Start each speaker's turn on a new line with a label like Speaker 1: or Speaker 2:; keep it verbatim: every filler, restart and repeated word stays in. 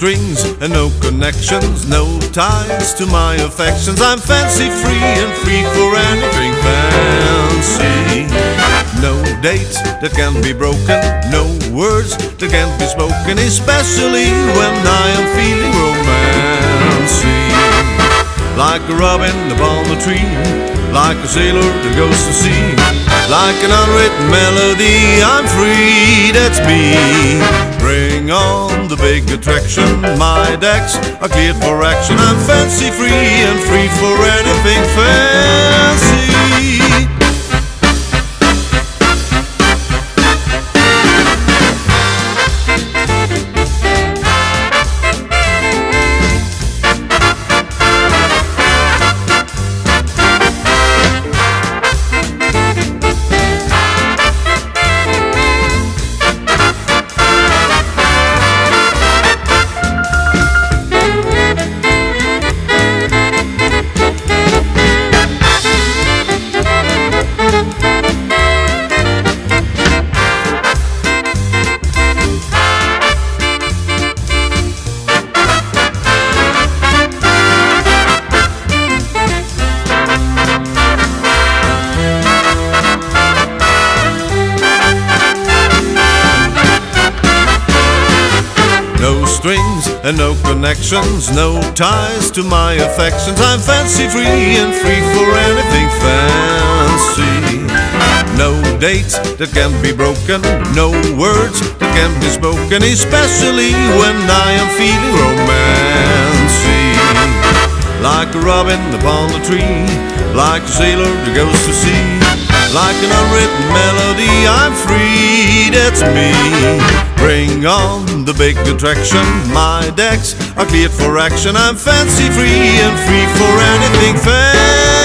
Speaker 1: strings and no connections, no ties to my affections. I'm fancy free and free for anything fancy. No dates that can be broken, no words that can't be spoken, especially when I am feeling romancy. Like a robin upon a tree, like a sailor that goes to sea, like an unwritten melody, I'm free, that's me. Bring on the big attraction, my decks are cleared for action. I'm fancy free and free for anything fancy. No strings and no connections, no ties to my affections. I'm fancy free and free for anything fancy. No dates that can be broken, no words that can be spoken, especially when I am feeling romancy. Like a robin upon a tree, like a sailor that goes to sea, like an unwritten melody, I'm free, that's me. Bring on the big attraction, my decks are cleared for action. I'm fancy free and free for anything fancy.